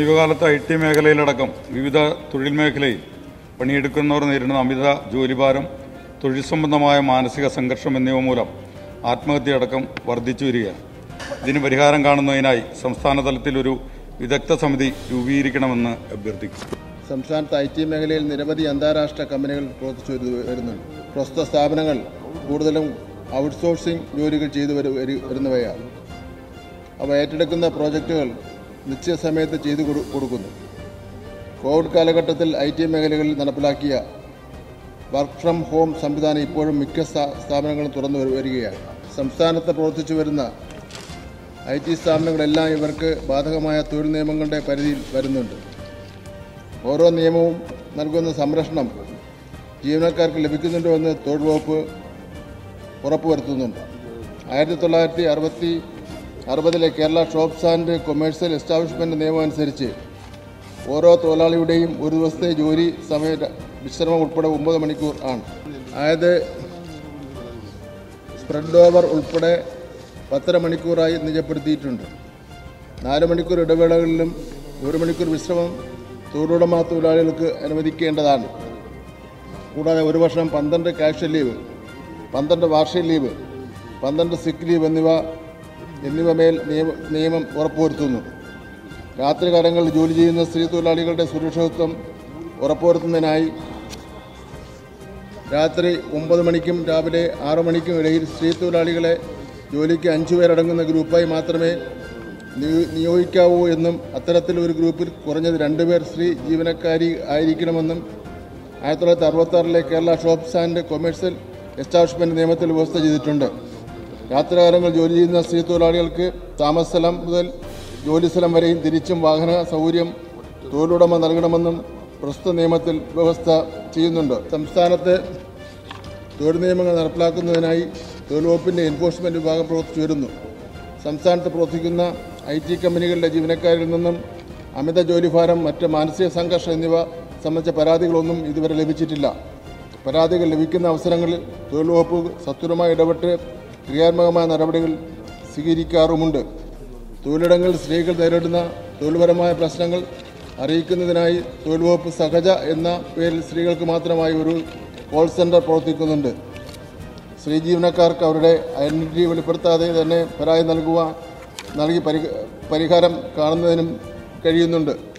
സമീപകാലത്ത് IT മേഖലയിലടക്കം വിവിധ തൊഴിൽ മേഖലയിൽ പണിയെടുക്കുന്നവർ നേരിടുന്ന അമിത ജോലിഭാരം, തൊഴിൽ സംബന്ധമായ മാനസിക സംഘർഷം എന്നിവ മൂലം ആത്മഹത്യയടക്കം വർദ്ധിച്ചു വരികയാണ്. ഇതിന് പരിഹാരം കാണുന്നതിനായി സംസ്ഥാന തലത്തിൽ ഒരു വിദഗ്ധ സമിതി രൂപീകരിക്കണമെന്ന് അഭ്യർത്ഥിക്കുന്നു. സംസ്ഥാനത്ത് IT മേഖലയിൽ നിരവധി അന്താരാഷ്ട്ര കമ്പനികൾ പ്രവർത്തിച്ചു വരുന്നുണ്ട്. പ്രസ്തുത സ്ഥാപനങ്ങൾ കൂടുതലും ഔട്ട്സോഴ്സിംഗ് ജോലികൾ ചെയ്തു വരുന്നവയാണ്. അവ ഏറ്റെടുക്കുന്ന പ്രോജക്റ്റുകൾ നിശ്ചിത സമയത്ത് ചെയ്തു കൊടുക്കുന്നു. കോവിഡ് കാലഘട്ടത്തിൽ IT മേഖലകളിൽ നടപ്പിലാക്കിയ വർക്ക് ഫ്രം ഹോം സംവിധാനം ഇപ്പോഴും മിക്ക സ്ഥാപനങ്ങളും തുറന്നു വരികയാണ്. സംസ്ഥാനത്ത് പ്രവർത്തിച്ചു വരുന്ന IT സ്ഥാപനങ്ങളെല്ലാം ഇവർക്ക് ബാധകമായ തൊഴിൽ നിയമങ്ങളുടെ പരിധിയിൽ വരുന്നുണ്ട്. ഓരോ നിയമവും നൽകുന്ന സംരക്ഷണം ജീവനക്കാർക്ക് ലഭിക്കുന്നുണ്ടോ എന്ന് തൊഴിൽ വകുപ്പ് ഉറപ്പുവരുത്തുന്നുണ്ട്. 1960 Kerala shops and commercial establishment നിയമം അനുസരിച്ച് ഓരോ തൊഴിലാളിയുടെയും ഒരു ദിവസത്തെ ജോലി സമയ വിശ്രമം ഉൾപ്പെടെ 9 മണിക്കൂർ ആണ്. അതായത് സ്പ്രെഡ് ഓവർ ഉൾപ്പെടെ 10 മണിക്കൂറായി നിജപ്പെടുത്തിയിട്ടുണ്ട്. 4 മണിക്കൂർ ഇടവേളകളിലും 1 മണിക്കൂർ വിശ്രമം തൊഴിലുടമ തൊഴിലാളികൾക്ക് അനുവദിക്കേണ്ടതാണ്. കൂടാതെ ഒരു വർഷം 12 കാഷ്വൽ ലീവ്, 12 വാർഷിക ലീവ്, 12 സിക്ക് ലീവ് എന്നിവ മേൽ നിയമം ഉറപ്പുവരുത്തുന്നു. രാത്രികാലങ്ങളിൽ ജോലി ചെയ്യുന്ന സ്ത്രീ തൊഴിലാളികളുടെ സുരക്ഷിതത്വം ഉറപ്പുവരുത്തുന്നതിനായി രാത്രി 9 മണിക്കും രാവിലെ 6 മണിക്കും ഇടയിൽ സ്ത്രീ തൊഴിലാളികളെ ജോലിക്ക് 5 പേരടങ്ങുന്ന ഗ്രൂപ്പായി മാത്രമേ നിയോഗിക്കാവൂ എന്നും അത്തരത്തിൽ ഒരു ഗ്രൂപ്പിൽ കുറഞ്ഞത് 2 പേർ സ്ത്രീ ജീവനക്കാരി ആയിരിക്കണമെന്നും 1966 Kerala shops and commercial establishment നിയമത്തിൽ വ്യവസ്ഥ ചെയ്തിട്ടുണ്ട്. രാത്രികാലങ്ങളിൽ ജോലി ചെയ്യുന്ന സ്ത്രീ തൊഴിലാളികൾക്ക് താമസസ്ഥലം മുതൽ ജോലിസ്ഥലം വരെയും തിരിച്ചും വാഹന സൗകര്യം തൊഴിലുടമ നൽകണമെന്നും പ്രസ്തുത നിയമത്തിൽ വ്യവസ്ഥ ചെയ്യുന്നുണ്ട്. സംസ്ഥാനത്ത് തൊഴിൽ നിയമങ്ങൾ നടപ്പിലാക്കുന്നതിനായി തൊഴിൽ വകുപ്പിൻ്റെ എൻഫോഴ്സ്മെൻറ്റ് വിഭാഗം പ്രവർത്തിച്ചു വരുന്നു. സംസ്ഥാനത്ത് പ്രവർത്തിക്കുന്ന IT കമ്പനികളുടെ ജീവനക്കാരിൽ നിന്നും അമിത ജോലിഭാരം, മറ്റ് മാനസിക സംഘർഷം എന്നിവ സംബന്ധിച്ച പരാതികളൊന്നും ഇതുവരെ ലഭിച്ചിട്ടില്ല. പരാതികൾ ലഭിക്കുന്ന അവസരങ്ങളിൽ തൊഴിൽ വകുപ്പ് സത്വരമായി ഇടപെട്ട് ക്രിയാത്മകമായ നടപടികൾ സ്വീകരിക്കാറുമുണ്ട്. തൊഴിലിടങ്ങളിൽ സ്ത്രീകൾ നേരിടുന്ന തൊഴിൽപരമായ പ്രശ്നങ്ങൾ അറിയിക്കുന്നതിനായി തൊഴിൽ വകുപ്പ് സഹജ എന്ന പേരിൽ സ്ത്രീകൾക്ക് മാത്രമായി ഒരു കോൾ സെൻറ്റർ പ്രവർത്തിക്കുന്നുണ്ട്. സ്ത്രീ ജീവനക്കാർക്ക് അവരുടെ ഐഡൻറ്റിറ്റി വെളിപ്പെടുത്താതെ തന്നെ പരാതി നൽകി പരിഹാരം കാണുന്നതിനും കഴിയുന്നുണ്ട്.